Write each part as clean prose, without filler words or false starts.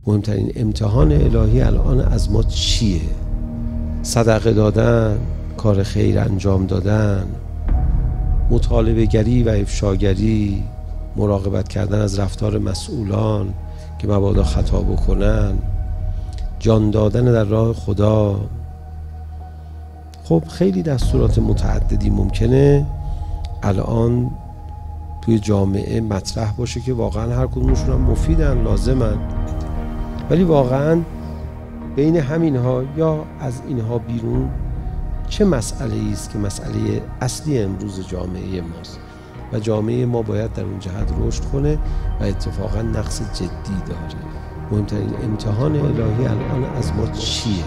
مهمترین امتحان الهی الان از ما چیه؟ صدقه دادن، کار خیر انجام دادن، مطالبه گری و افشاگری، مراقبت کردن از رفتار مسئولان که مبادا خطا بکنن، جان دادن در راه خدا. خب خیلی دستورات متعددی ممکنه الان توی جامعه مطرح باشه که واقعا هر کدومشون هم مفیدن، لازمن، ولی واقعا بین همینها یا از اینها بیرون چه مسئله است که مسئله اصلی امروز جامعه ماست و جامعه ما باید در اون جهت رشد کنه و اتفاقا نقص جدی داره. مهمترین امتحان الهی الان از ما چیه؟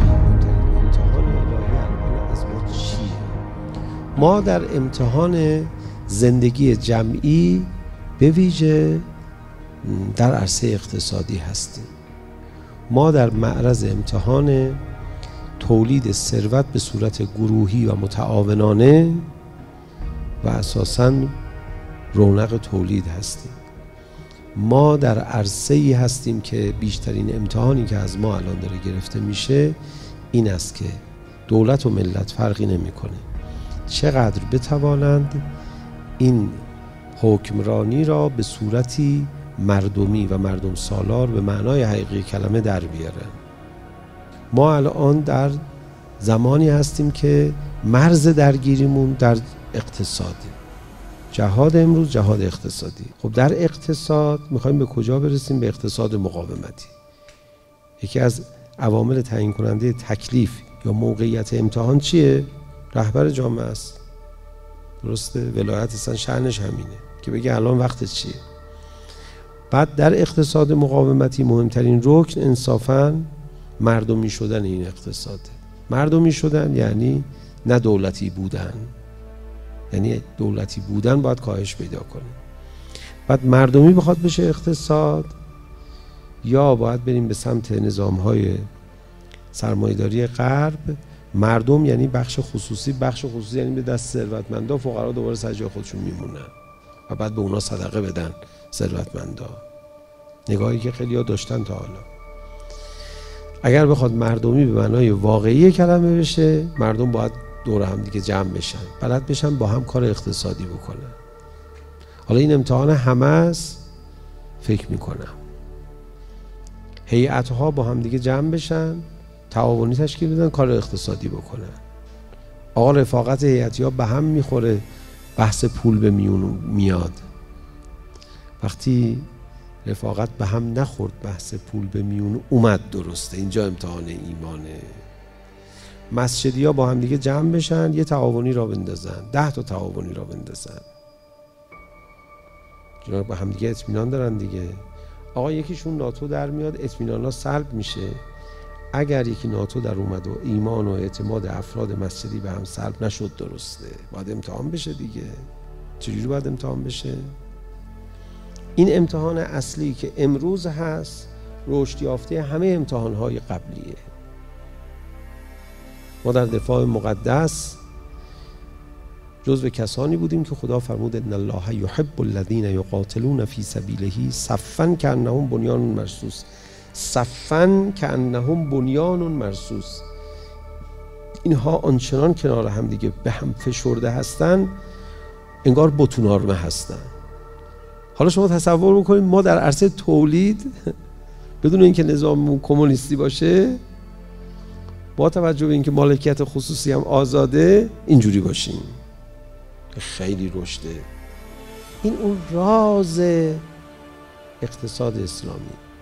ما در امتحان زندگی جمعی به ویژه در عرصه اقتصادی هستیم. ما در معرض امتحان تولید ثروت به صورت گروهی و متعاونانه و اساساً رونق تولید هستیم. ما در عرصه‌ای هستیم که بیشترین امتحانی که از ما الان داره گرفته میشه این است که دولت و ملت فرقی نمیکنه چقدر بتوانند این حکمرانی را به صورتی مردمی و مردم سالار به معنای حقیقی کلمه در بیارن. ما الان در زمانی هستیم که مرز درگیریمون در اقتصاده. جهاد امروز جهاد اقتصادی. خب در اقتصاد میخوایم به کجا برسیم؟ به اقتصاد مقاومتی. یکی از عوامل تعیین کننده تکلیف یا موقعیت امتحان چیه؟ رهبر جامعه است. درسته؟ ولایت اصلا شأنش همینه که بگه الان وقت چیه. بعد در اقتصاد مقاومتی مهمترین رکن انصافاً مردمی شدن این اقتصاده. مردمی شدن یعنی نه دولتی بودن، یعنی دولتی بودن باید کاهش پیدا کنه. بعد مردمی بخواد بشه اقتصاد، یا باید بریم به سمت نظام‌های سرمایه‌داری غرب. مردم یعنی بخش خصوصی یعنی به دست ثروتمندا، فقرا دوباره سر جای خودشون میمونن و بعد به اونا صدقه بدن ثروتمندا. نگاهی که خیلی‌ها داشتن تا حالا. اگر بخواد مردمی به معنای واقعی کلمه بشه، مردم باید دور هم دیگه جمع بشن، بلد بشن با هم کار اقتصادی بکنن. حالا این امتحان همه است فکر میکنم. هیئت‌ها با هم دیگه جمع بشن، تعاونی تشکیل بدن، کار اقتصادی بکنن. آقا رفاقت هیئتی‌ها به هم میخوره، بحث پول به میون میاد. وقتی رفاقت به هم نخورد، بحث پول به میون اومد، درسته. اینجا امتحان ایمانه. مسجدی ها با هم دیگه جمع بشن، یه تعاونی را بندازن، 10 تا تعاونی را بندازن. اینا با هم دیگه اطمینان دارن دیگه. آقا یکیشون ناتو در میاد، اطمینان ها سلب میشه. اگر یکی ناتو در اومد و ایمان و اعتماد افراد مسجدی به هم سلب نشد، درسته. باید امتحان بشه دیگه. چجوری باید امتحان بشه؟ این امتحان اصلی که امروز هست رشد یافته همه امتحان‌های قبلیه. ما در دفاع مقدس جزو کسانی بودیم که خدا فرمود ان الله یحب الذین یقاتلون فی سبیله صفا کانهم بنیان مرصوص. صفا کانهم بنیان مرصوص. اینها آنچنان کنار هم دیگه به هم فشرده هستن انگار بتونارمه هستن. حالا شما تصور بکنید ما در عرصه تولید بدون اینکه نظام کمونیستی باشه، با توجه به اینکه مالکیت خصوصی هم آزاده، اینجوری باشیم. خیلی رشده. این اون راز اقتصاد اسلامی،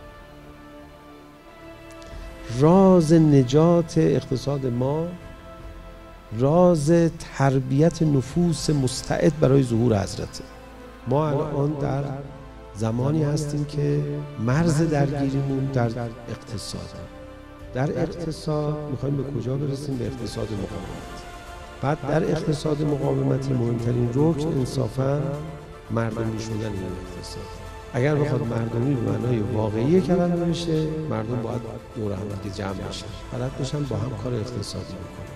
راز نجات اقتصاد ما، راز تربیت نفوس مستعد برای ظهور حضرته. ما الان در زمانی هستیم که مرز درگیریمون در اقتصاد. در اقتصاد میخوایم به کجا برسیم؟ به اقتصاد مقاومت. بعد در اقتصاد مقاومتی مهمترین رکن انصافاً مردمی شدن این اقتصاد. اگر بخواد مردمی به معنای واقعی کلمه بشه، مردم باید دور هم دیگه جمع بشن، بلد بشن با هم کار اقتصادی بکنن.